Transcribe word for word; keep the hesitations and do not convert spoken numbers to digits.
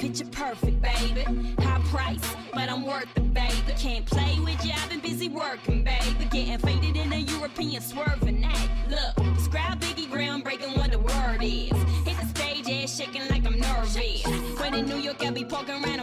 picture perfect, baby. High price, but I'm worth it, baby. Can't play with you, I've been busy working, baby. Getting faded in a European swerving act. Look, describe Biggie groundbreaking what the word is. Hit the stage, ass shaking like I'm nervous. When in New York, I be poking around